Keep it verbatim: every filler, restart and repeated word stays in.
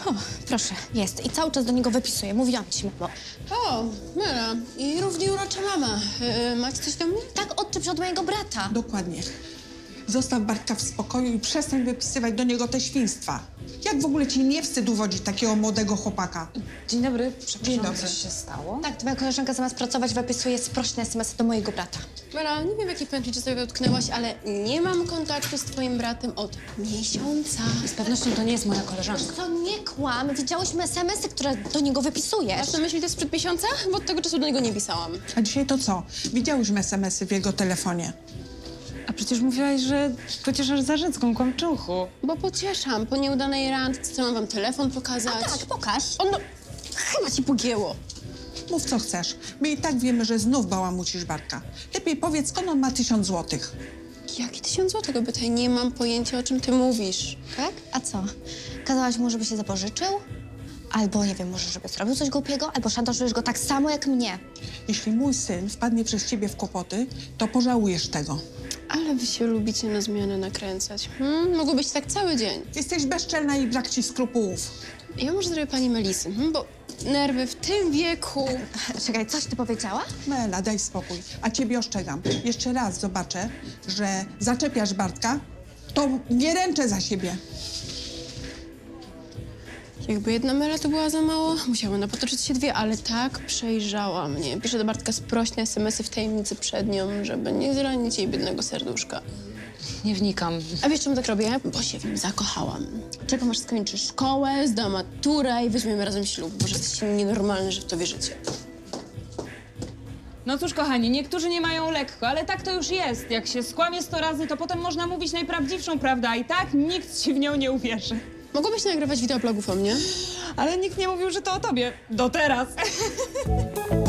O, proszę, jest. I cały czas do niego wypisuję. Mówiłam ci, mamo. O, Mela. I równie urocza mama. Yy, macie coś do mnie? Tak, odczep się od mojego brata. Dokładnie. Zostaw Bartka w spokoju i przestań wypisywać do niego te świństwa. Jak w ogóle ci nie wstyd uwodzić takiego młodego chłopaka? Dzień dobry, przepraszam, Dzień dobry. coś się stało? Tak, twoja koleżanka zamiast pracować wypisuje sprośne es em esy do mojego brata. Mela, nie wiem, w jakiej pętli sobie utknęłaś, ale nie mam kontaktu z twoim bratem od miesiąca. Z pewnością to nie jest moja koleżanka. To nie kłam. Widziałyśmy es em esy, które do niego wypisujesz. Masz na myśli to sprzed miesiąca? Bo od tego czasu do niego nie pisałam. A dzisiaj to co? Widziałyśmy es em esy w jego telefonie. A przecież mówiłaś, że pocieszasz Zarzecką, kłamczuchu. Bo pocieszam. Po nieudanej randce mam wam telefon pokazać. Tak, pokaż. On no, chyba ci pogięło. Mów co chcesz. My i tak wiemy, że znów bałamucisz Bartka. Lepiej powiedz, skąd on ma tysiąc złotych. Jaki tysiąc złotego pytaj? Nie mam pojęcia, o czym ty mówisz. Tak? A co? Kazałaś mu, żeby się zapożyczył? Albo, nie wiem, może żeby zrobił coś głupiego? Albo szantażujesz go tak samo jak mnie? Jeśli mój syn wpadnie przez ciebie w kłopoty, to pożałujesz tego. Ale wy się lubicie na zmianę nakręcać. Hmm? Mogło być tak cały dzień. Jesteś bezczelna i brak ci skrupułów. Ja może zrobię pani Melisy, hmm? Bo nerwy w tym wieku... Czekaj, coś ty powiedziała? Mela, daj spokój. A ciebie ostrzegam. Jeszcze raz zobaczę, że zaczepiasz Bartka, to nie ręczę za siebie. Jakby jedna Mela to była za mało, musiały napotoczyć się dwie, ale tak przejrzała mnie. Piszę do Bartka sprośne es em esy w tajemnicy przed nią, żeby nie zranić jej biednego serduszka. Nie wnikam. A wiesz, czemu tak robię? Bo się w nim zakochałam. Czekam, aż skończy szkołę, zda maturę i weźmiemy razem ślub. Bo że jesteście nienormalni, że w to wierzycie. No cóż, kochani, niektórzy nie mają lekko, ale tak to już jest. Jak się skłamie sto razy, to potem można mówić najprawdziwszą prawdę, a i tak nikt ci w nią nie uwierzy. Mogłabyś nagrywać wideoblogów o mnie? Ale nikt nie mówił, że to o tobie. Do teraz.